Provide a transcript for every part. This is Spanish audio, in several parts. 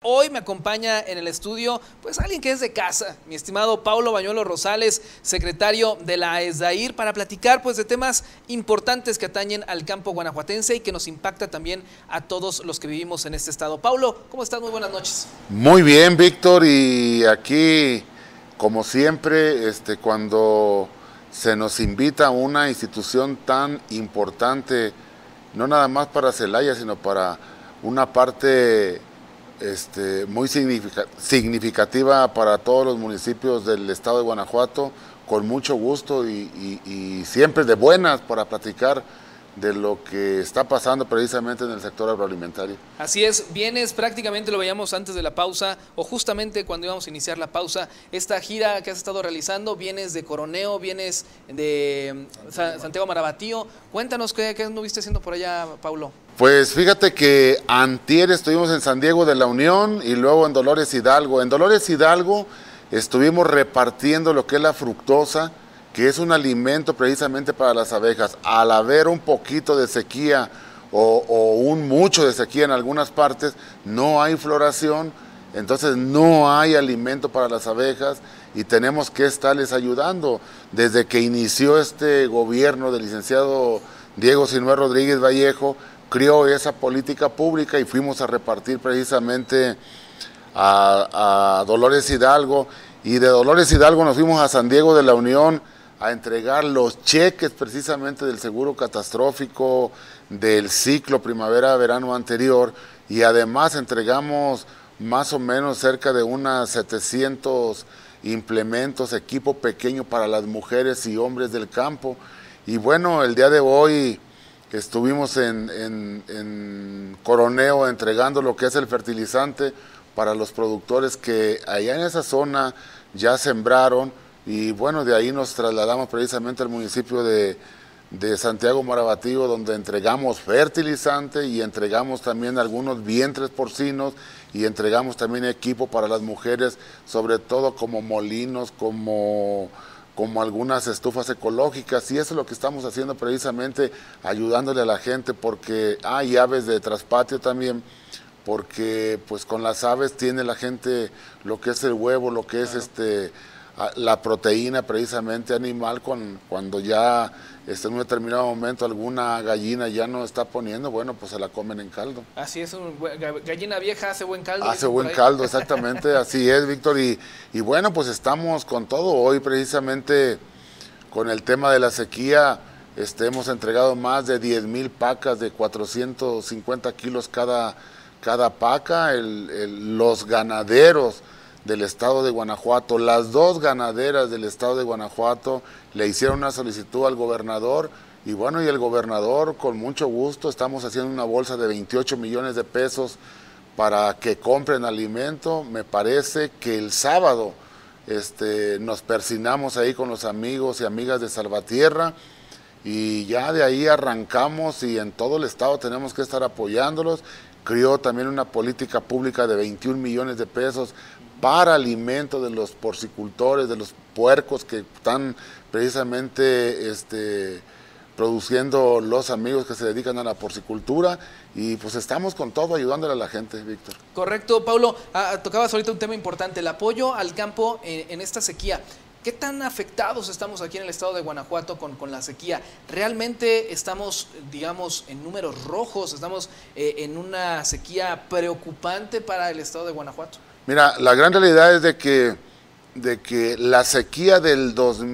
Hoy me acompaña en el estudio, pues alguien que es de casa, mi estimado Paulo Bañuelos Rosales, secretario de la ESDAIR, para platicar pues de temas importantes que atañen al campo guanajuatense y que nos impacta también a todos los que vivimos en este estado. Paulo, ¿cómo estás? Muy buenas noches. Muy bien, Víctor, y aquí, como siempre, cuando se nos invita a una institución tan importante, no nada más para Celaya, sino para una parte muy significativa para todos los municipios del estado de Guanajuato, con mucho gusto y siempre de buenas para platicar de lo que está pasando precisamente en el sector agroalimentario. Así es, vienes prácticamente, lo veíamos antes de la pausa, o justamente cuando íbamos a iniciar la pausa, esta gira que has estado realizando, vienes de Coroneo, vienes de Santiago Marabatío. Cuéntanos qué anduviste haciendo por allá, Paulo. Pues fíjate que antier estuvimos en San Diego de la Unión y luego en Dolores Hidalgo. En Dolores Hidalgo estuvimos repartiendo lo que es la fructosa, que es un alimento precisamente para las abejas. Al haber un poquito de sequía o mucho de sequía en algunas partes, no hay floración, entonces no hay alimento para las abejas y tenemos que estarles ayudando. Desde que inició este gobierno del licenciado Diego Sinué Rodríguez Vallejo, creó esa política pública y fuimos a repartir precisamente a Dolores Hidalgo, y de Dolores Hidalgo nos fuimos a San Diego de la Unión a entregar los cheques precisamente del seguro catastrófico del ciclo primavera-verano anterior, y además entregamos más o menos cerca de unas 700 implementos, equipo pequeño para las mujeres y hombres del campo. Y bueno, el día de hoy estuvimos en Coroneo entregando lo que es el fertilizante para los productores que allá en esa zona ya sembraron, y bueno, de ahí nos trasladamos precisamente al municipio de Santiago Marabatío, donde entregamos fertilizante y entregamos también algunos vientres porcinos y entregamos también equipo para las mujeres, sobre todo como molinos, como algunas estufas ecológicas, y eso es lo que estamos haciendo precisamente, ayudándole a la gente, porque hay aves de traspatio también, porque pues con las aves tiene la gente lo que es el huevo, lo que es la proteína precisamente animal, cuando ya en un determinado momento alguna gallina ya no está poniendo, bueno, pues se la comen en caldo. Así es, gallina vieja hace buen caldo. Hace buen caldo, exactamente, así es, Víctor, y bueno, pues estamos con todo. Hoy precisamente con el tema de la sequía, hemos entregado más de 10,000 pacas de 450 kilos cada paca. Los ganaderos del estado de Guanajuato, las dos ganaderas del estado de Guanajuato le hicieron una solicitud al gobernador, y bueno, y el gobernador con mucho gusto estamos haciendo una bolsa de 28 millones de pesos para que compren alimento. Me parece que el sábado nos persinamos ahí con los amigos y amigas de Salvatierra, y ya de ahí arrancamos, y en todo el estado tenemos que estar apoyándolos. Creó también una política pública de 21 millones de pesos para alimento de los porcicultores, de los puercos que están precisamente produciendo los amigos que se dedican a la porcicultura, y pues estamos con todo ayudándole a la gente, Víctor. Correcto, Paulo. Tocabas ahorita un tema importante, el apoyo al campo en esta sequía. ¿Qué tan afectados estamos aquí en el estado de Guanajuato con la sequía? ¿Realmente estamos, digamos, en números rojos? ¿Estamos en una sequía preocupante para el estado de Guanajuato? Mira, la gran realidad es de que la sequía del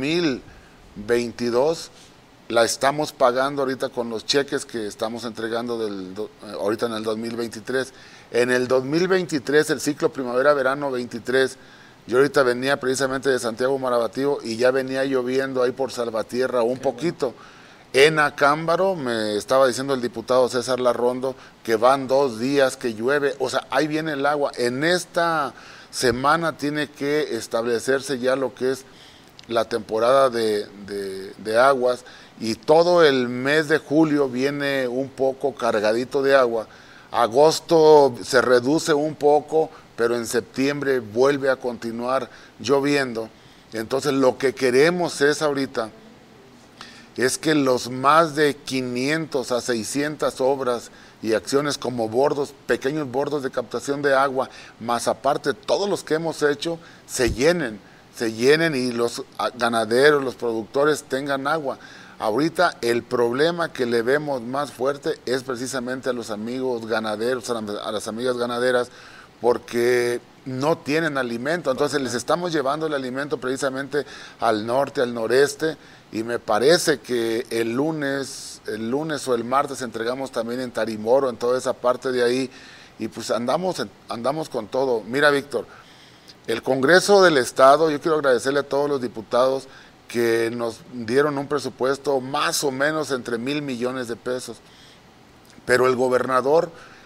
2022 la estamos pagando ahorita con los cheques que estamos entregando ahorita en el 2023. En el 2023, el ciclo primavera-verano 23, yo ahorita venía precisamente de Santiago Marabatío y ya venía lloviendo ahí por Salvatierra un poquito. En Acámbaro me estaba diciendo el diputado César Larrondo que van 2 días que llueve, o sea, ahí viene el agua. En esta semana tiene que establecerse ya lo que es la temporada de aguas, y todo el mes de julio viene un poco cargadito de agua. Agosto se reduce un poco, pero en septiembre vuelve a continuar lloviendo. Entonces lo que queremos es ahorita es que los más de 500 a 600 obras y acciones como bordos, pequeños bordos de captación de agua, más aparte todos los que hemos hecho, se llenen y los ganaderos, los productores tengan agua. Ahorita el problema que le vemos más fuerte es precisamente a los amigos ganaderos, a las amigas ganaderas, porque no tienen alimento. Entonces les estamos llevando el alimento precisamente al norte, al noreste, y me parece que el lunes o el martes entregamos también en Tarimoro, en toda esa parte de ahí, y pues andamos con todo. Mira, Víctor, el Congreso del Estado, yo quiero agradecerle a todos los diputados que nos dieron un presupuesto más o menos entre 1,000 millones de pesos, pero el gobernador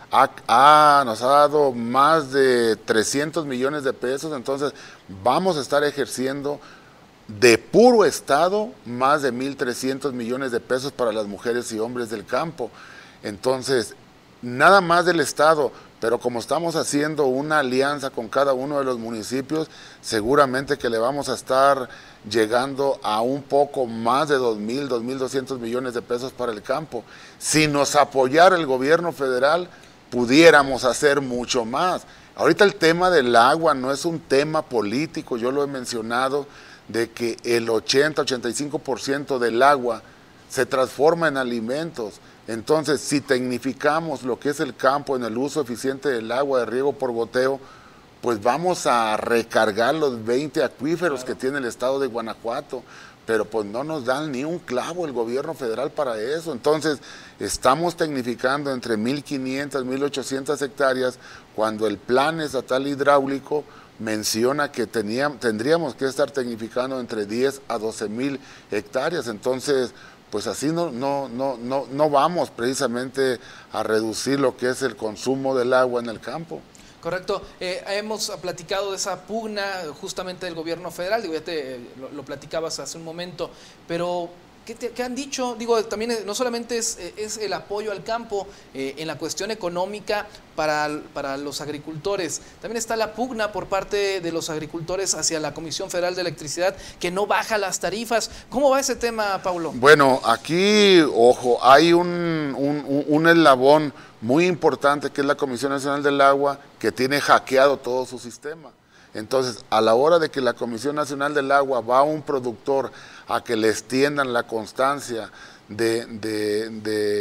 nos ha dado más de 300 millones de pesos, entonces vamos a estar ejerciendo de puro Estado más de 1,300 millones de pesos para las mujeres y hombres del campo. Entonces, nada más del Estado, pero como estamos haciendo una alianza con cada uno de los municipios, seguramente que le vamos a estar llegando a un poco más de 2,200 millones de pesos para el campo. Si nos apoyara el gobierno federal, pudiéramos hacer mucho más. Ahorita el tema del agua no es un tema político, yo lo he mencionado, de que el 80-85% del agua se transforma en alimentos. Entonces, si tecnificamos lo que es el campo en el uso eficiente del agua de riego por goteo, pues vamos a recargar los 20 acuíferos que tiene el estado de Guanajuato, pero pues no nos dan ni un clavo el gobierno federal para eso. Entonces, estamos tecnificando entre 1,500, 1,800 hectáreas, cuando el plan estatal hidráulico menciona que tendríamos que estar tecnificando entre 10 a 12,000 hectáreas. Entonces, pues así no vamos precisamente a reducir lo que es el consumo del agua en el campo. Correcto. Hemos platicado de esa pugna justamente del gobierno federal, digo, ya lo platicabas hace un momento, pero ¿qué han dicho? Digo, también no solamente es el apoyo al campo en la cuestión económica para los agricultores, también está la pugna por parte de los agricultores hacia la Comisión Federal de Electricidad, que no baja las tarifas. ¿Cómo va ese tema, Paulo? Bueno, aquí, ojo, hay un eslabón muy importante que es la Comisión Nacional del Agua, que tiene hackeado todo su sistema. Entonces, a la hora de que la Comisión Nacional del Agua va a un productor a que le extiendan la constancia del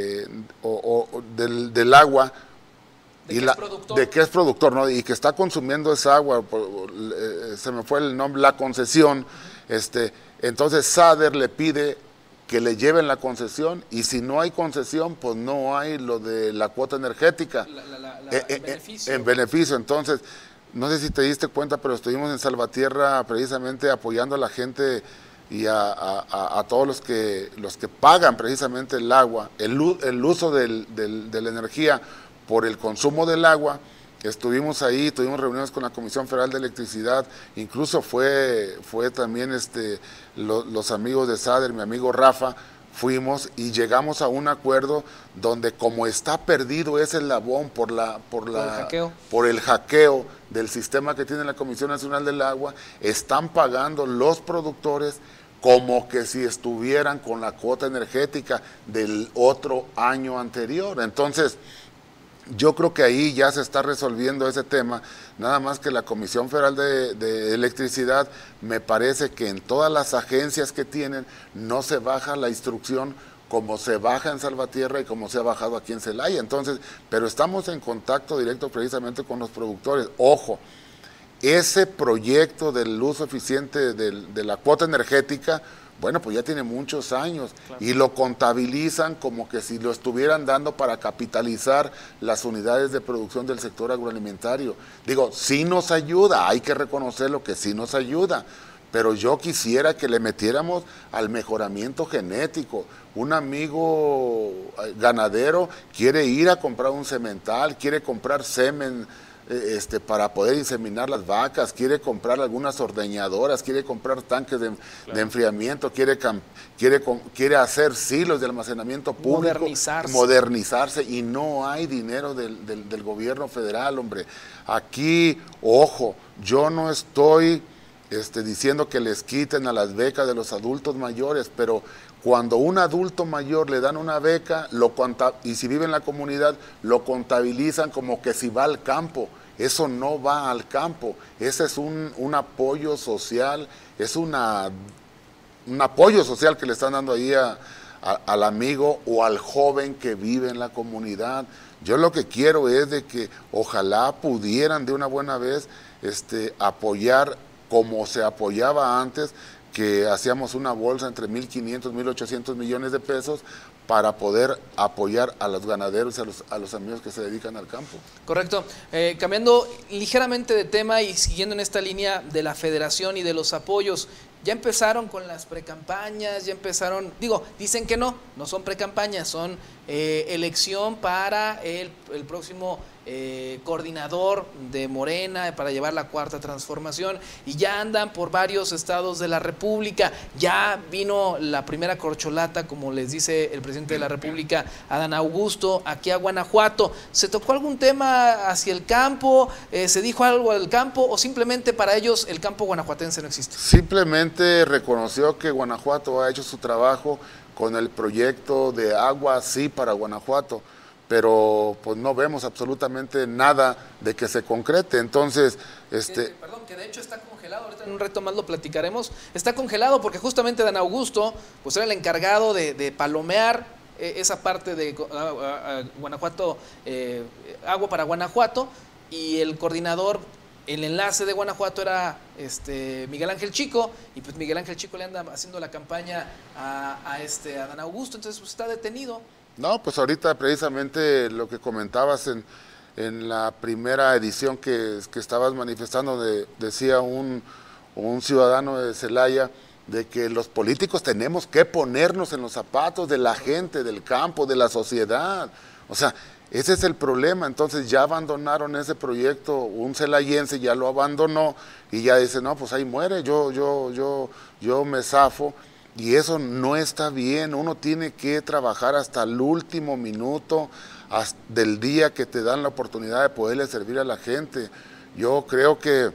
agua, de que es productor, ¿no? Y que está consumiendo esa agua, se me fue el nombre, la concesión, entonces SADER le pide que le lleven la concesión, y si no hay concesión, pues no hay lo de la cuota energética en beneficio. Entonces, no sé si te diste cuenta, pero estuvimos en Salvatierra precisamente apoyando a la gente y a todos los que pagan precisamente el agua, el uso de la energía por el consumo del agua. Estuvimos ahí, tuvimos reuniones con la Comisión Federal de Electricidad, incluso fue también los amigos de SADER, mi amigo Rafa, fuimos y llegamos a un acuerdo donde, como está perdido ese eslabón por el hackeo del sistema que tiene la Comisión Nacional del Agua, están pagando los productores como que si estuvieran con la cuota energética del otro año anterior. Entonces, yo creo que ahí ya se está resolviendo ese tema, nada más que la Comisión Federal de Electricidad, me parece que en todas las agencias que tienen no se baja la instrucción como se baja en Salvatierra y como se ha bajado aquí en Celaya. Entonces, pero estamos en contacto directo precisamente con los productores. Ojo, ese proyecto del uso eficiente de la cuota energética, bueno, pues ya tiene muchos años, claro, y lo contabilizan como que si lo estuvieran dando para capitalizar las unidades de producción del sector agroalimentario. Digo, sí nos ayuda, hay que reconocerlo que sí nos ayuda, pero yo quisiera que le metiéramos al mejoramiento genético. Un amigo ganadero quiere ir a comprar un semental, quiere comprar semen para poder inseminar las vacas, quiere comprar algunas ordeñadoras, quiere comprar tanques de enfriamiento, quiere hacer silos de almacenamiento público, modernizarse, y no hay dinero del gobierno federal, hombre. Aquí, ojo, yo no estoy diciendo que les quiten a las becas de los adultos mayores, pero cuando un adulto mayor le dan una beca, y si vive en la comunidad, lo contabilizan como que si va al campo. Eso no va al campo, ese es un apoyo social, es un apoyo social que le están dando ahí al amigo o al joven que vive en la comunidad. Yo lo que quiero es de que ojalá pudieran de una buena vez apoyar como se apoyaba antes, que hacíamos una bolsa entre 1.500, 1.800 millones de pesos para poder apoyar a los ganaderos y a los amigos que se dedican al campo. Correcto. Cambiando ligeramente de tema y siguiendo en esta línea de la federación y de los apoyos, ya empezaron con las precampañas, ya empezaron, dicen que no son precampañas, son elección para el próximo coordinador de Morena para llevar la cuarta transformación, y ya andan por varios estados de la República. Ya vino la primera corcholata, como les dice el presidente de la República, Adán Augusto, aquí a Guanajuato. ¿Se tocó algún tema hacia el campo? ¿Se dijo algo del campo o simplemente para ellos el campo guanajuatense no existe? Simplemente reconoció que Guanajuato ha hecho su trabajo con el proyecto de agua sí para Guanajuato, pero pues no vemos absolutamente nada de que se concrete. Entonces, perdón, que de hecho está congelado, ahorita en un reto más lo platicaremos, está congelado porque justamente Dan Augusto pues era el encargado de palomear esa parte de Guanajuato, agua para Guanajuato, y el coordinador, el enlace de Guanajuato era Miguel Ángel Chico, y pues Miguel Ángel Chico le anda haciendo la campaña a Dan Augusto, entonces pues está detenido. No, pues ahorita precisamente lo que comentabas en la primera edición que estabas manifestando, decía un ciudadano de Celaya, de que los políticos tenemos que ponernos en los zapatos de la gente, del campo, de la sociedad. O sea, ese es el problema. Entonces ya abandonaron ese proyecto, un celayense ya lo abandonó y ya dice, no, pues ahí muere, yo me zafo. Y eso no está bien. Uno tiene que trabajar hasta el último minuto del día que te dan la oportunidad de poderle servir a la gente. Yo creo que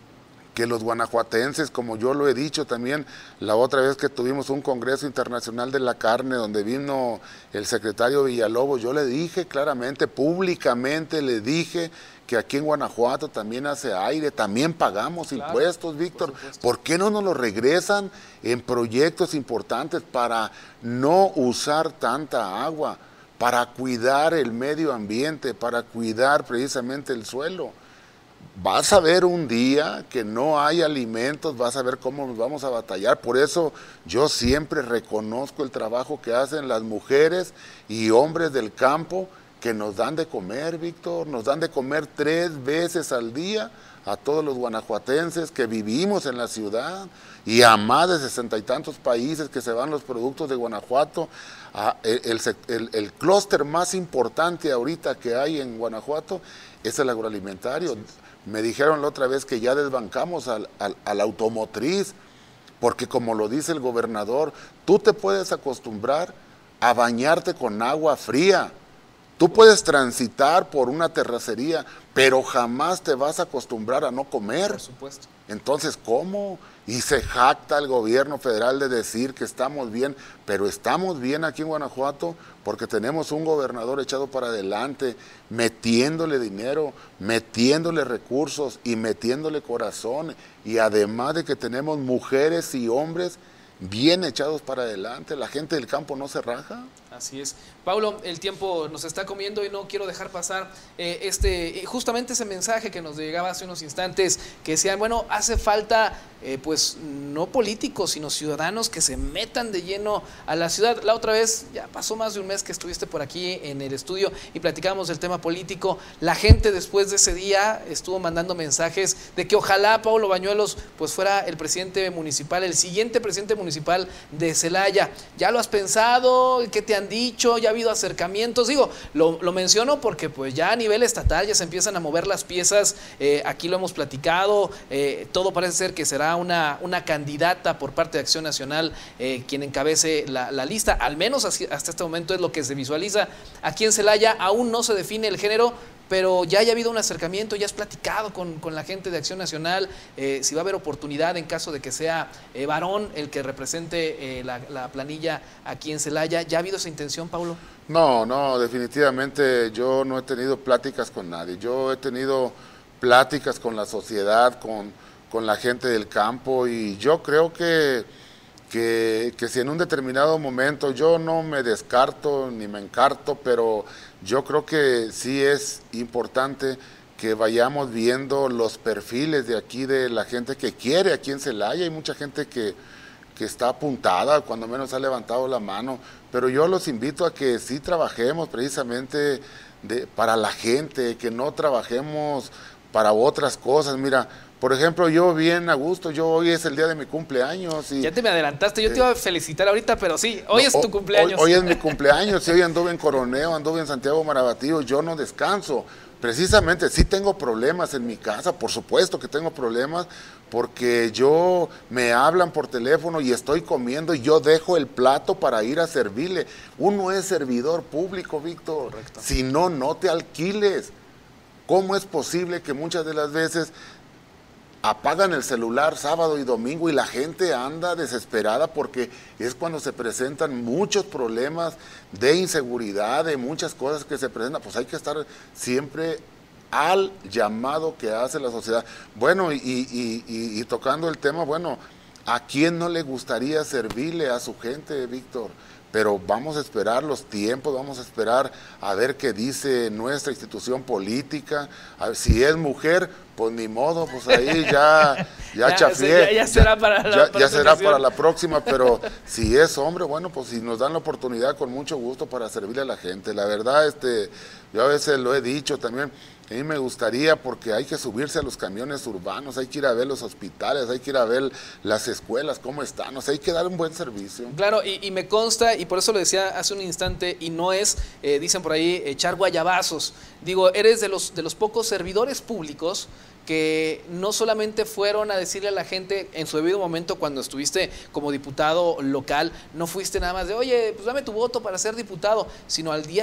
los guanajuatenses, como yo lo he dicho también la otra vez que tuvimos un Congreso Internacional de la Carne, donde vino el secretario Villalobos, yo le dije claramente, públicamente le dije que aquí en Guanajuato también hace aire, también pagamos impuestos, Víctor. ¿Por qué no nos lo regresan en proyectos importantes para no usar tanta agua, para cuidar el medio ambiente, para cuidar precisamente el suelo? Vas a ver un día que no hay alimentos, vas a ver cómo nos vamos a batallar. Por eso yo siempre reconozco el trabajo que hacen las mujeres y hombres del campo, que nos dan de comer, Víctor, nos dan de comer 3 veces al día a todos los guanajuatenses que vivimos en la ciudad, y a más de 60 y tantos países que se van los productos de Guanajuato. El clúster más importante ahorita que hay en Guanajuato es el agroalimentario. Sí. Me dijeron la otra vez que ya desbancamos al automotriz, porque como lo dice el gobernador, tú te puedes acostumbrar a bañarte con agua fría. Tú puedes transitar por una terracería, pero jamás te vas a acostumbrar a no comer. Por supuesto. Entonces, ¿cómo? Y se jacta el gobierno federal de decir que estamos bien, pero estamos bien aquí en Guanajuato porque tenemos un gobernador echado para adelante, metiéndole dinero, metiéndole recursos y metiéndole corazón, y además de que tenemos mujeres y hombres bien echados para adelante. La gente del campo no se raja. Así es. Paulo, el tiempo nos está comiendo y no quiero dejar pasar justamente ese mensaje que nos llegaba hace unos instantes, que decían, bueno, hace falta pues no políticos, sino ciudadanos que se metan de lleno a la ciudad. La otra vez, ya pasó más de un mes que estuviste por aquí en el estudio y platicábamos del tema político. La gente después de ese día estuvo mandando mensajes de que ojalá Paulo Bañuelos pues fuera el presidente municipal, el siguiente presidente municipal de Celaya. ¿Ya lo has pensado? ¿Qué te han dicho? ¿Ya ha habido acercamientos? Digo, lo menciono porque pues ya a nivel estatal ya se empiezan a mover las piezas. Aquí lo hemos platicado, todo parece ser que será una candidata por parte de Acción Nacional quien encabece la lista, al menos hasta este momento es lo que se visualiza. Aquí en Celaya aún no se define el género, pero ya haya habido un acercamiento, ya has platicado con la gente de Acción Nacional, si va a haber oportunidad en caso de que sea varón el que represente la planilla aquí en Celaya. ¿Ya ha habido esa intención, Paulo? No, definitivamente yo no he tenido pláticas con nadie. Yo he tenido pláticas con la sociedad, con la gente del campo, y yo creo que si en un determinado momento, yo no me descarto ni me encarto, pero yo creo que sí es importante que vayamos viendo los perfiles de aquí, de la gente que quiere aquí en Celaya. Hay mucha gente que está apuntada, cuando menos ha levantado la mano, pero yo los invito a que sí trabajemos precisamente para la gente, que no trabajemos para otras cosas. Mira, por ejemplo, yo bien a gusto, hoy es el día de mi cumpleaños. Y, ya te me adelantaste, yo te iba a felicitar ahorita, pero sí, hoy es tu cumpleaños. Hoy es mi cumpleaños, y hoy anduve en Coroneo, anduve en Santiago Marabatío, yo no descanso. Precisamente, sí tengo problemas en mi casa, por supuesto que tengo problemas, porque me hablan por teléfono y estoy comiendo y yo dejo el plato para ir a servirle. Uno es servidor público, Víctor. Correcto. Si no, no te alquiles. ¿Cómo es posible que muchas de las veces apagan el celular sábado y domingo y la gente anda desesperada, porque es cuando se presentan muchos problemas de inseguridad, de muchas cosas que se presentan? Pues hay que estar siempre al llamado que hace la sociedad. Bueno, y tocando el tema, bueno, ¿a quién no le gustaría servirle a su gente, Víctor? Pero vamos a esperar los tiempos, vamos a esperar a ver qué dice nuestra institución política. A ver, si es mujer, pues ni modo, pues ahí ya chafié. Ya será para la próxima, pero si es hombre, bueno, pues si nos dan la oportunidad, con mucho gusto para servirle a la gente. La verdad, yo a veces lo he dicho también, a mí me gustaría, porque hay que subirse a los camiones urbanos, hay que ir a ver los hospitales, hay que ir a ver las escuelas, cómo están, o sea, hay que dar un buen servicio. Claro, y me consta, y por eso lo decía hace un instante, y no es, dicen por ahí, echar guayabazos. Digo, eres de los pocos servidores públicos que no solamente fueron a decirle a la gente en su debido momento cuando estuviste como diputado local, no fuiste nada más de, oye, pues dame tu voto para ser diputado, sino al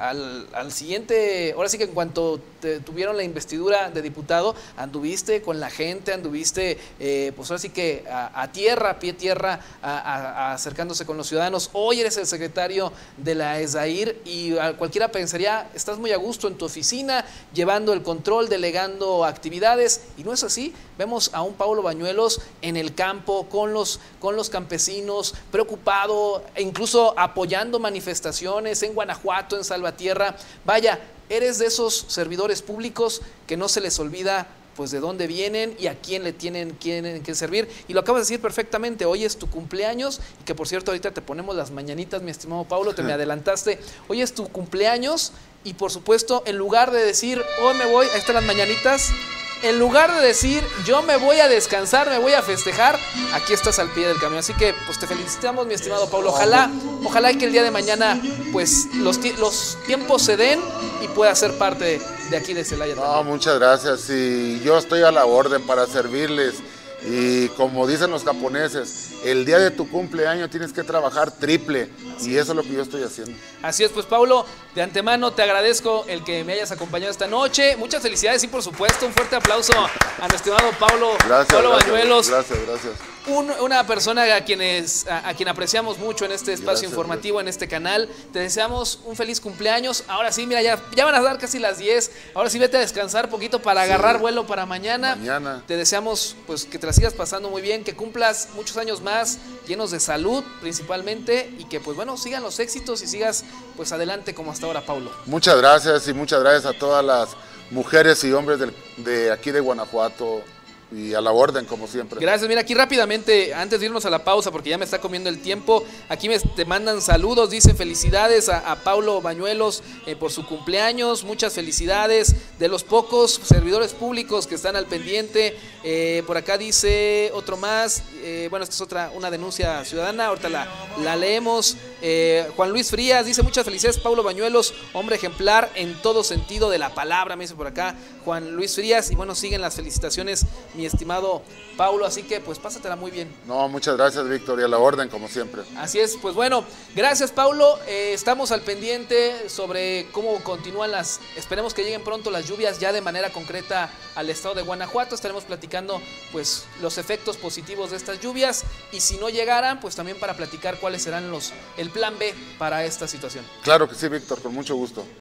siguiente, ahora sí que en cuanto tuvieron la investidura de diputado, anduviste con la gente, anduviste, pues ahora sí que a pie tierra, acercándose con los ciudadanos. Hoy eres el secretario de la ESAIR y cualquiera pensaría, estás muy a gusto en tu oficina, llevando el control, delegando actividades. Y no es así. Vemos a un Paulo Bañuelos en el campo con los campesinos, preocupado e incluso apoyando manifestaciones en Guanajuato, en Salvatierra. Vaya, eres de esos servidores públicos que no se les olvida pues de dónde vienen y a quién le tienen que servir. Y lo acabas de decir perfectamente, hoy es tu cumpleaños, y que por cierto ahorita te ponemos las mañanitas, mi estimado Paulo, te me adelantaste. Hoy es tu cumpleaños y por supuesto, en lugar de decir, hoy me voy, ahí están las mañanitas, en lugar de decir, yo me voy a descansar, me voy a festejar, aquí estás al pie del camión. Así que, pues te felicitamos, mi estimado Paulo. Ojalá que el día de mañana, pues los tiempos se den y pueda ser parte de aquí de Celaya. No, muchas gracias. Y yo estoy a la orden para servirles. Y como dicen los japoneses, el día de tu cumpleaños tienes que trabajar triple. Y eso es lo que yo estoy haciendo. Así es, pues Paulo, de antemano te agradezco el que me hayas acompañado esta noche. Muchas felicidades y por supuesto un fuerte aplauso a nuestro estimado Paulo Bañuelos. Gracias. Una persona a quien apreciamos mucho en este espacio informativo, en este canal. Te deseamos un feliz cumpleaños. Ahora sí, mira, ya van a dar casi las 10. Ahora sí, vete a descansar poquito para agarrar vuelo para mañana. Te deseamos pues que te la sigas pasando muy bien, que cumplas muchos años más, llenos de salud principalmente, y que pues bueno, sigan los éxitos y sigas pues adelante como hasta ahora, Paulo. Muchas gracias, y muchas gracias a todas las mujeres y hombres de aquí de Guanajuato. Y a la orden, como siempre. Gracias. Mira, aquí rápidamente, antes de irnos a la pausa, porque ya me está comiendo el tiempo, aquí te mandan saludos, dicen felicidades a Paulo Bañuelos por su cumpleaños, muchas felicidades, de los pocos servidores públicos que están al pendiente. Por acá dice otro más, bueno, esta es una denuncia ciudadana, ahorita la leemos. Juan Luis Frías dice: muchas felicidades, Paulo Bañuelos, hombre ejemplar en todo sentido de la palabra, me dice por acá Juan Luis Frías. Y bueno, siguen las felicitaciones, mi estimado Paulo, así que pues pásatela muy bien. No, muchas gracias, Víctor, y a la orden, como siempre. Así es, pues bueno, gracias, Paulo. Estamos al pendiente sobre cómo continúan esperemos que lleguen pronto las lluvias ya de manera concreta al estado de Guanajuato. Estaremos platicando pues los efectos positivos de estas lluvias, y si no llegaran, pues también para platicar cuáles serán el plan B para esta situación. Claro que sí, Víctor, con mucho gusto.